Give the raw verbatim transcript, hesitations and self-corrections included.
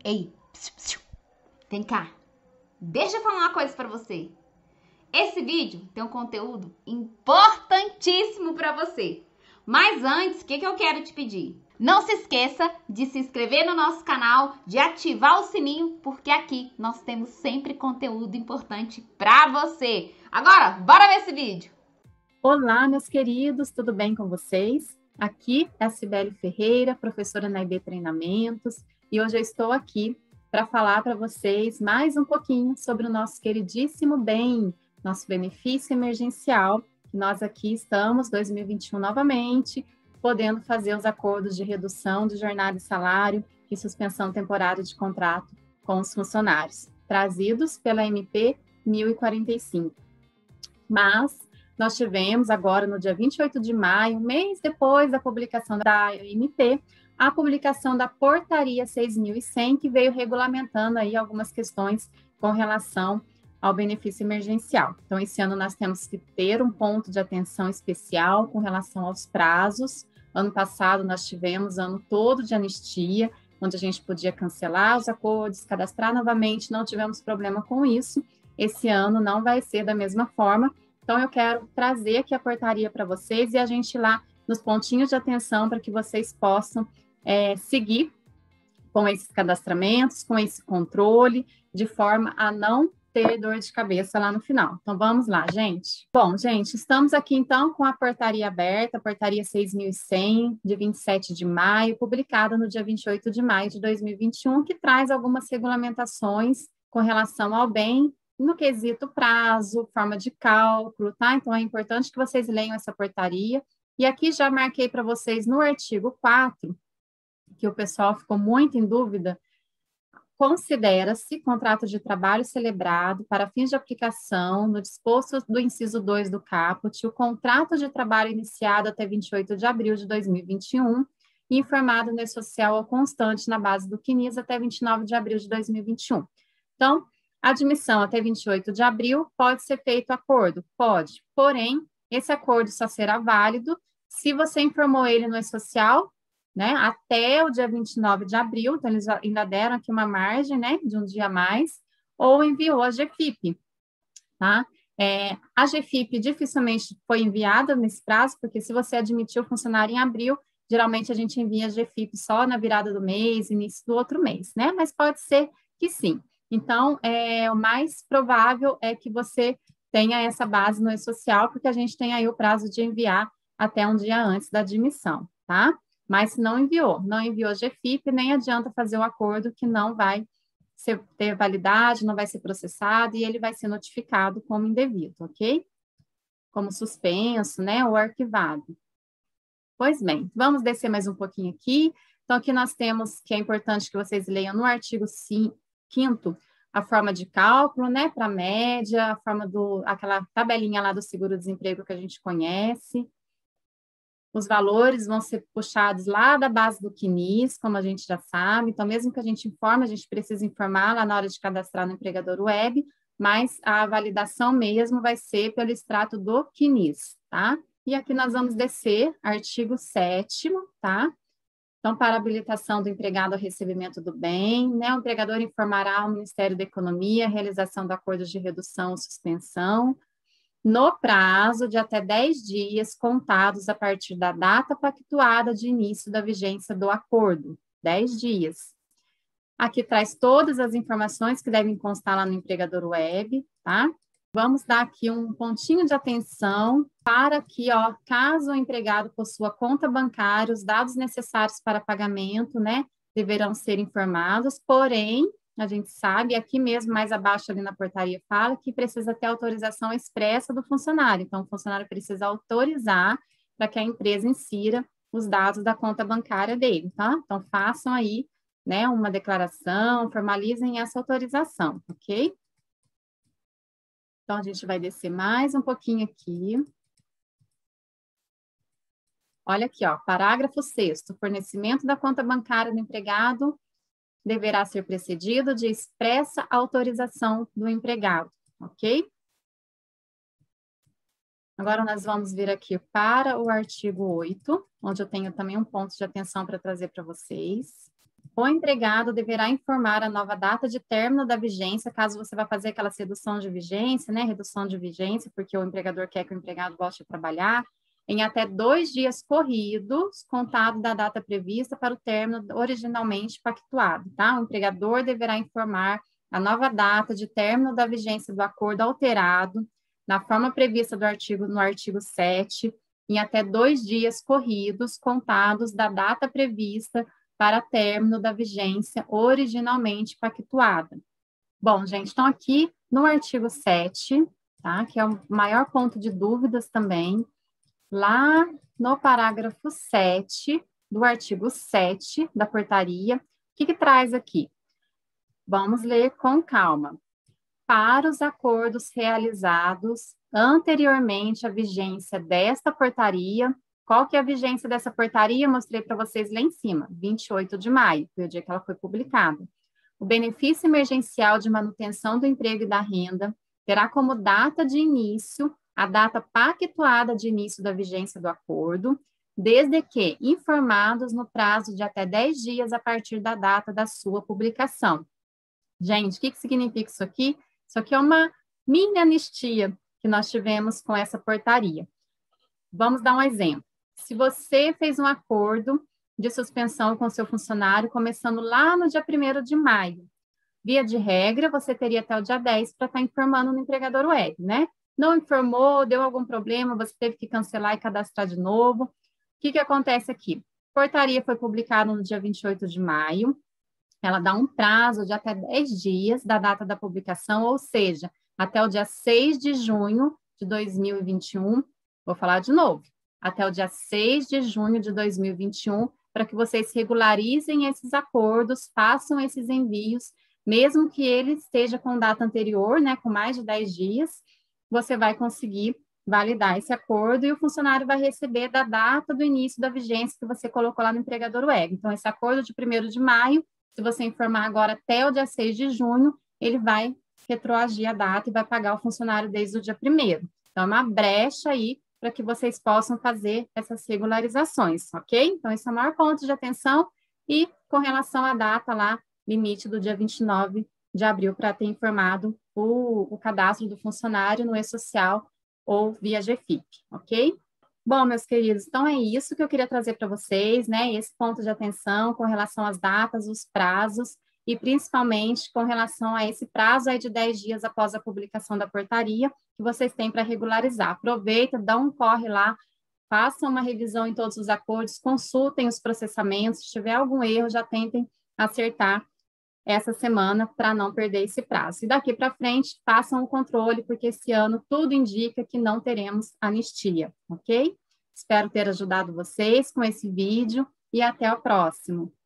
Ei, psiu, psiu. Vem cá. Deixa eu falar uma coisa pra você. Esse vídeo tem um conteúdo importantíssimo pra você. Mas antes, o que, que eu quero te pedir? Não se esqueça de se inscrever no nosso canal, de ativar o sininho, porque aqui nós temos sempre conteúdo importante pra você. Agora, bora ver esse vídeo! Olá, meus queridos, tudo bem com vocês? Aqui é a Cibele Ferreira, professora na I B Treinamentos, e hoje eu estou aqui para falar para vocês mais um pouquinho sobre o nosso queridíssimo bem, nosso benefício emergencial, que nós aqui estamos, dois mil e vinte e um novamente, podendo fazer os acordos de redução de jornada e salário e suspensão temporária de contrato com os funcionários, trazidos pela M P mil e quarenta e cinco. Mas nós tivemos agora, no dia vinte e oito de maio, um mês depois da publicação da M P, a publicação da Portaria seis mil e cem, que veio regulamentando aí algumas questões com relação ao benefício emergencial. Então, esse ano nós temos que ter um ponto de atenção especial com relação aos prazos. Ano passado nós tivemos ano todo de anistia, onde a gente podia cancelar os acordos, cadastrar novamente, não tivemos problema com isso. Esse ano não vai ser da mesma forma. Então, eu quero trazer aqui a portaria para vocês e a gente ir lá nos pontinhos de atenção para que vocês possam é, seguir com esses cadastramentos, com esse controle, de forma a não ter dor de cabeça lá no final. Então, vamos lá, gente. Bom, gente, estamos aqui, então, com a portaria aberta, a portaria seis mil e cem, de vinte e sete de maio, publicada no dia vinte e oito de maio de dois mil e vinte e um, que traz algumas regulamentações com relação ao bem, no quesito prazo, forma de cálculo, tá? Então, é importante que vocês leiam essa portaria. E aqui já marquei para vocês no artigo quatro, que o pessoal ficou muito em dúvida, considera-se contrato de trabalho celebrado para fins de aplicação no disposto do inciso dois do caput, o contrato de trabalho iniciado até vinte e oito de abril de dois mil e vinte e um e informado no social ao constante na base do C N I S até vinte e nove de abril de dois mil e vinte e um. Então, a admissão até vinte e oito de abril, pode ser feito acordo? Pode, porém, esse acordo só será válido se você informou ele no e-social, né, até o dia vinte e nove de abril, então eles ainda deram aqui uma margem, né, de um dia a mais, ou enviou a G F I P, tá? É, a G F I P dificilmente foi enviada nesse prazo, porque se você admitiu o funcionário em abril, geralmente a gente envia a G F I P só na virada do mês, início do outro mês, né, mas pode ser que sim. Então, é, o mais provável é que você tenha essa base no e-social, porque a gente tem aí o prazo de enviar até um dia antes da admissão, tá? Mas se não enviou, não enviou G F I P, nem adianta fazer o acordo que não vai ser, ter validade, não vai ser processado e ele vai ser notificado como indevido, ok? Como suspenso, né, ou arquivado. Pois bem, vamos descer mais um pouquinho aqui. Então, aqui nós temos que é importante que vocês leiam no artigo quinto, a forma de cálculo, né, para média, a forma do, aquela tabelinha lá do seguro-desemprego que a gente conhece. Os valores vão ser puxados lá da base do C N I S, como a gente já sabe. Então, mesmo que a gente informe, a gente precisa informar lá na hora de cadastrar no empregador web, mas a validação mesmo vai ser pelo extrato do C N I S, tá? E aqui nós vamos descer, artigo sétimo, tá? Então, para habilitação do empregado ao recebimento do bem, né, o empregador informará ao Ministério da Economia a realização do acordo de redução ou suspensão no prazo de até dez dias contados a partir da data pactuada de início da vigência do acordo, dez dias. Aqui traz todas as informações que devem constar lá no empregador web, tá? Vamos dar aqui um pontinho de atenção para que, ó, caso o empregado possua conta bancária, os dados necessários para pagamento, né, deverão ser informados, porém, a gente sabe, aqui mesmo, mais abaixo ali na portaria, fala que precisa ter autorização expressa do funcionário. Então, o funcionário precisa autorizar para que a empresa insira os dados da conta bancária dele, tá? Então, façam aí, né, uma declaração, formalizem essa autorização, ok? Então, a gente vai descer mais um pouquinho aqui. Olha aqui, ó, parágrafo sexto, fornecimento da conta bancária do empregado deverá ser precedido de expressa autorização do empregado, ok? Agora, nós vamos vir aqui para o artigo oito, onde eu tenho também um ponto de atenção para trazer para vocês. o empregado deverá informar a nova data de término da vigência, caso você vá fazer aquela redução de vigência, né, redução de vigência, porque o empregador quer que o empregado volte a trabalhar, em até dois dias corridos, contado da data prevista para o término originalmente pactuado, tá? O empregador deverá informar a nova data de término da vigência do acordo alterado, na forma prevista do artigo, no artigo sete, em até dois dias corridos, contados da data prevista para término da vigência originalmente pactuada. Bom, gente, então aqui no artigo sete, tá? Que é o maior ponto de dúvidas também, lá no parágrafo sete do artigo sete da portaria, o que que traz aqui? Vamos ler com calma. Para os acordos realizados anteriormente à vigência desta portaria, qual que é a vigência dessa portaria? Mostrei para vocês lá em cima, vinte e oito de maio, foi o dia que ela foi publicada. O benefício emergencial de manutenção do emprego e da renda terá como data de início a data pactuada de início da vigência do acordo, desde que informados no prazo de até dez dias a partir da data da sua publicação. Gente, o que que significa isso aqui? Isso aqui é uma mini anistia que nós tivemos com essa portaria. Vamos dar um exemplo. Se você fez um acordo de suspensão com seu funcionário começando lá no dia primeiro de maio, via de regra, você teria até o dia dez para estar informando no empregador web, né? Não informou, deu algum problema, você teve que cancelar e cadastrar de novo. O que que acontece aqui? A portaria foi publicada no dia vinte e oito de maio, ela dá um prazo de até dez dias da data da publicação, ou seja, até o dia seis de junho de dois mil e vinte e um, vou falar de novo, até o dia seis de junho de dois mil e vinte e um, para que vocês regularizem esses acordos, façam esses envios, mesmo que ele esteja com data anterior, né, com mais de dez dias, você vai conseguir validar esse acordo e o funcionário vai receber da data do início da vigência que você colocou lá no empregador web. Então, esse acordo de primeiro de maio, se você informar agora até o dia seis de junho, ele vai retroagir a data e vai pagar o funcionário desde o dia primeiro. Então, é uma brecha aí para que vocês possam fazer essas regularizações, ok? Então, esse é o maior ponto de atenção. E com relação à data lá, limite do dia vinte e nove de abril, para ter informado o, o cadastro do funcionário no e-social ou via G F I P, ok? Bom, meus queridos, então é isso que eu queria trazer para vocês, né? Esse ponto de atenção com relação às datas, os prazos, e principalmente com relação a esse prazo aí de dez dias após a publicação da portaria, que vocês têm para regularizar. Aproveita, dá um corre lá, façam uma revisão em todos os acordos, consultem os processamentos, se tiver algum erro, já tentem acertar essa semana para não perder esse prazo. E daqui para frente, façam o controle, porque esse ano tudo indica que não teremos anistia, ok? Espero ter ajudado vocês com esse vídeo e até o próximo.